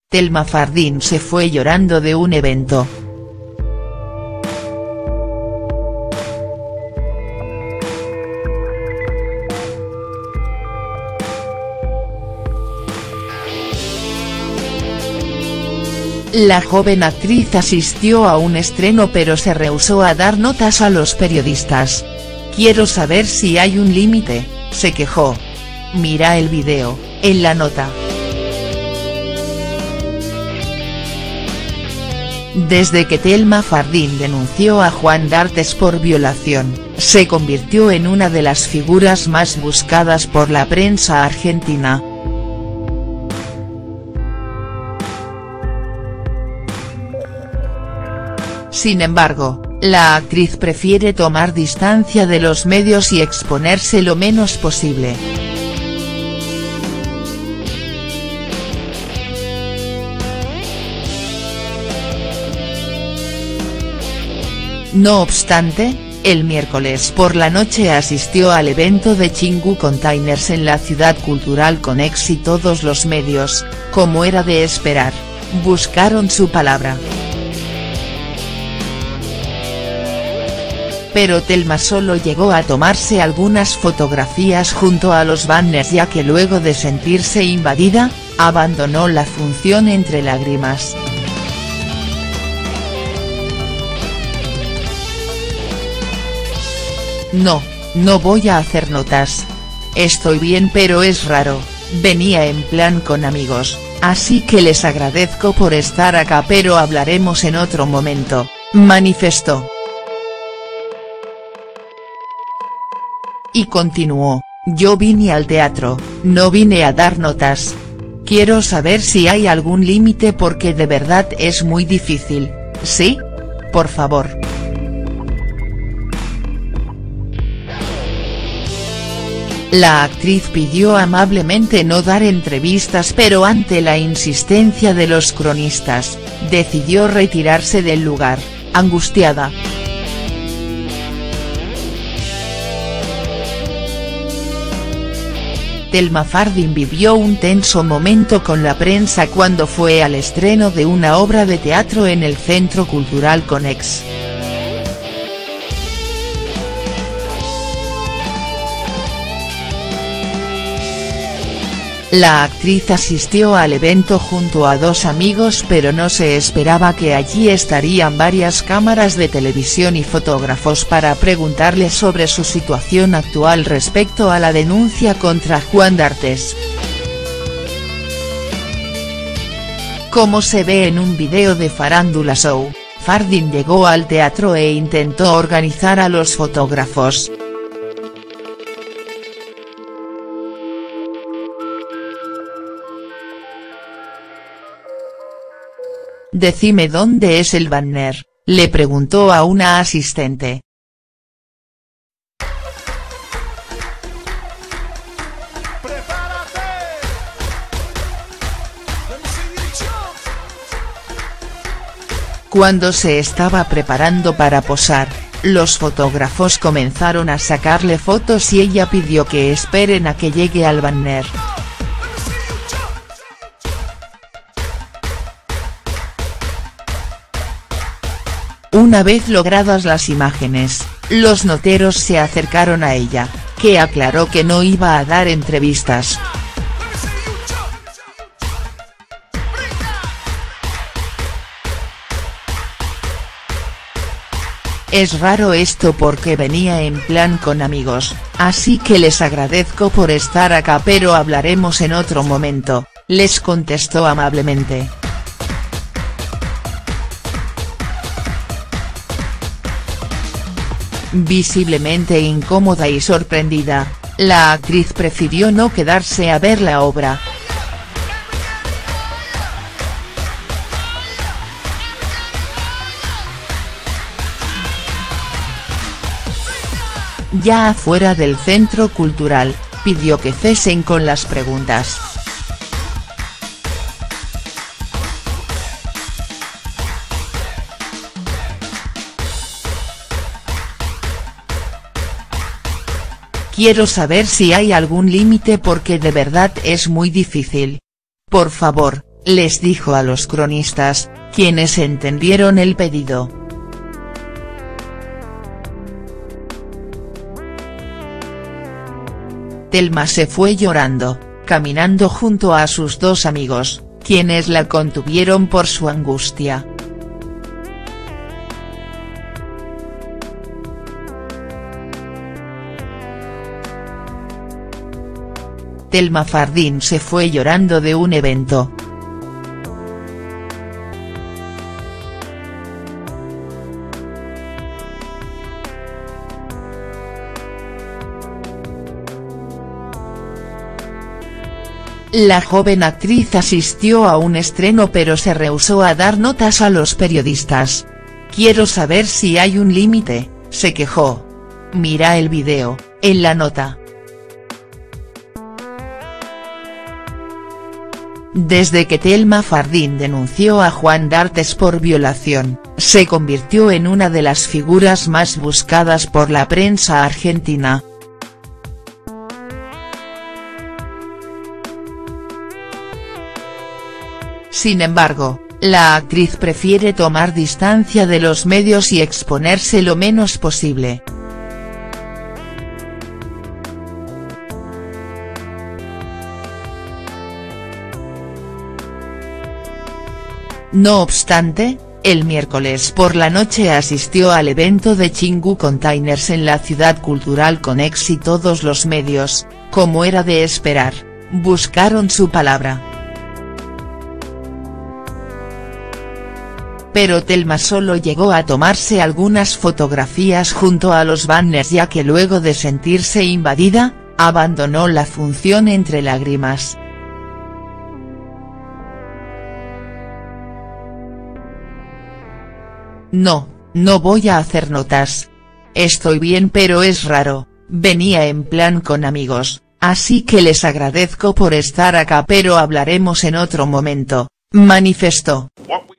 Thelma Fardín se fue llorando de un evento. La joven actriz asistió a un estreno pero se rehusó a dar notas a los periodistas. «Quiero saber si hay un límite», se quejó. Mira el video, en la nota. Desde que Thelma Fardín denunció a Juan D'Artes por violación, se convirtió en una de las figuras más buscadas por la prensa argentina. Sin embargo, la actriz prefiere tomar distancia de los medios y exponerse lo menos posible. No obstante, el miércoles por la noche asistió al evento de Chingu Containers en la Ciudad Cultural Conex y todos los medios, como era de esperar, buscaron su palabra. Pero Thelma solo llegó a tomarse algunas fotografías junto a los banners ya que luego de sentirse invadida, abandonó la función entre lágrimas. No voy a hacer notas. Estoy bien pero es raro, venía en plan con amigos, así que les agradezco por estar acá pero hablaremos en otro momento, manifestó. Y continuó, yo vine al teatro, no vine a dar notas. Quiero saber si hay algún límite porque de verdad es muy difícil, ¿sí? Por favor. La actriz pidió amablemente no dar entrevistas pero ante la insistencia de los cronistas, decidió retirarse del lugar, angustiada. Thelma Fardín vivió un tenso momento con la prensa cuando fue al estreno de una obra de teatro en el Centro Cultural Conex. La actriz asistió al evento junto a dos amigos pero no se esperaba que allí estarían varias cámaras de televisión y fotógrafos para preguntarle sobre su situación actual respecto a la denuncia contra Juan D'Artes. Como se ve en un video de Farándula Show, Fardín llegó al teatro e intentó organizar a los fotógrafos. «Decime dónde es el banner», le preguntó a una asistente. Cuando se estaba preparando para posar, los fotógrafos comenzaron a sacarle fotos y ella pidió que esperen a que llegue al banner. Una vez logradas las imágenes, los noteros se acercaron a ella, que aclaró que no iba a dar entrevistas. Es raro esto porque venía en plan con amigos, así que les agradezco por estar acá pero hablaremos en otro momento, les contestó amablemente. Visiblemente incómoda y sorprendida, la actriz prefirió no quedarse a ver la obra. Ya afuera del centro cultural, pidió que cesen con las preguntas. Quiero saber si hay algún límite porque de verdad es muy difícil. Por favor, les dijo a los cronistas, quienes entendieron el pedido. Thelma se fue llorando, caminando junto a sus dos amigos, quienes la contuvieron por su angustia. Thelma Fardín se fue llorando de un evento. La joven actriz asistió a un estreno pero se rehusó a dar notas a los periodistas. «Quiero saber si hay un límite», se quejó. Mira el video, en la nota. Desde que Thelma Fardín denunció a Juan D'Artes por violación, se convirtió en una de las figuras más buscadas por la prensa argentina. Sin embargo, la actriz prefiere tomar distancia de los medios y exponerse lo menos posible. No obstante, el miércoles por la noche asistió al evento de Chingu Containers en la Ciudad Cultural Conex y todos los medios, como era de esperar, buscaron su palabra. Pero Thelma solo llegó a tomarse algunas fotografías junto a los banners ya que luego de sentirse invadida, abandonó la función entre lágrimas. No voy a hacer notas. Estoy bien pero es raro, venía en plan con amigos, así que les agradezco por estar acá pero hablaremos en otro momento, manifestó.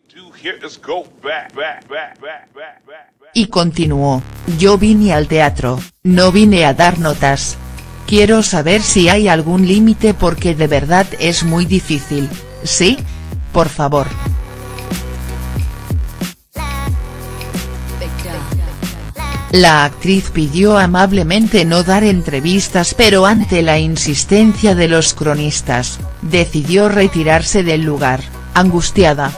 Y continuó, yo vine al teatro, no vine a dar notas. Quiero saber si hay algún límite porque de verdad es muy difícil, ¿sí? Por favor. La actriz pidió amablemente no dar entrevistas pero ante la insistencia de los cronistas, decidió retirarse del lugar, angustiada.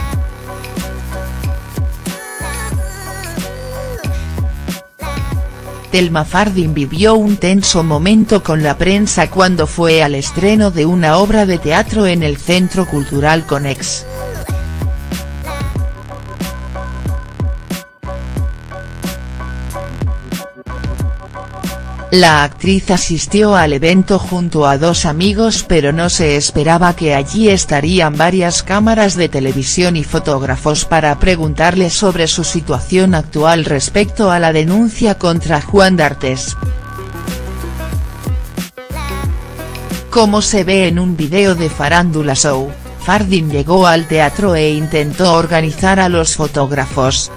Thelma Fardín vivió un tenso momento con la prensa cuando fue al estreno de una obra de teatro en el Centro Cultural Conex. La actriz asistió al evento junto a dos amigos pero no se esperaba que allí estarían varias cámaras de televisión y fotógrafos para preguntarle sobre su situación actual respecto a la denuncia contra Juan D'Artes. Como se ve en un video de Farándula Show, Fardín llegó al teatro e intentó organizar a los fotógrafos.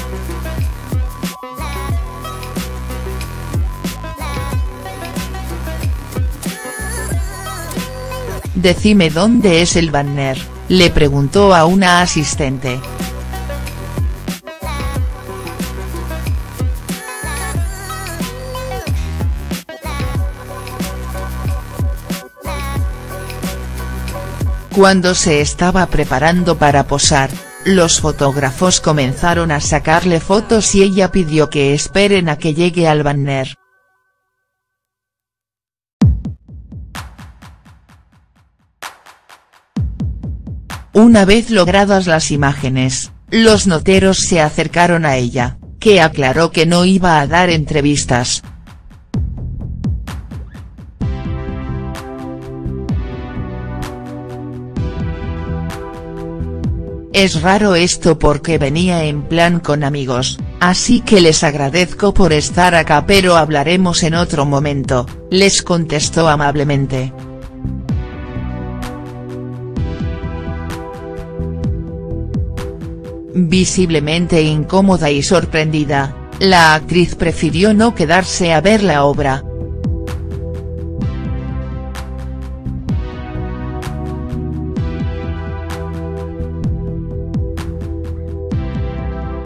«Decime dónde es el banner», le preguntó a una asistente. Cuando se estaba preparando para posar, los fotógrafos comenzaron a sacarle fotos y ella pidió que esperen a que llegue al banner. Una vez logradas las imágenes, los noteros se acercaron a ella, que aclaró que no iba a dar entrevistas. Es raro esto porque venía en plan con amigos, así que les agradezco por estar acá pero hablaremos en otro momento, les contestó amablemente. Visiblemente incómoda y sorprendida, la actriz prefirió no quedarse a ver la obra.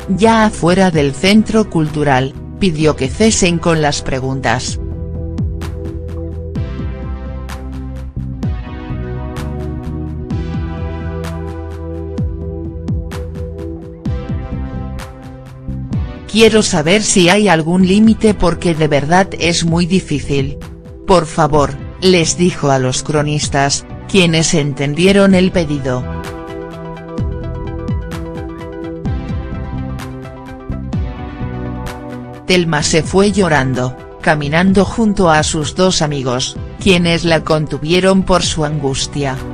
ya afuera del centro cultural, pidió que cesen con las preguntas. Quiero saber si hay algún límite porque de verdad es muy difícil. Por favor, les dijo a los cronistas, quienes entendieron el pedido. Thelma se fue llorando, caminando junto a sus dos amigos, quienes la contuvieron por su angustia.